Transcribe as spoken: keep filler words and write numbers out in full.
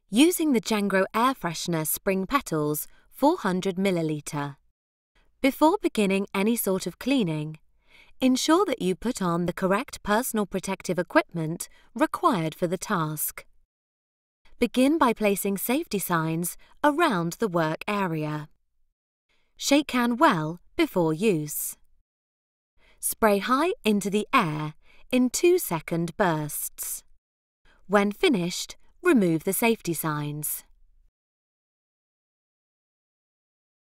Using the Jangro Air Freshener Spring Petals four hundred milliliter. Before beginning any sort of cleaning, ensure that you put on the correct personal protective equipment required for the task. Begin by placing safety signs around the work area. Shake can well before use. Spray high into the air in two second bursts. When finished, remove the safety signs.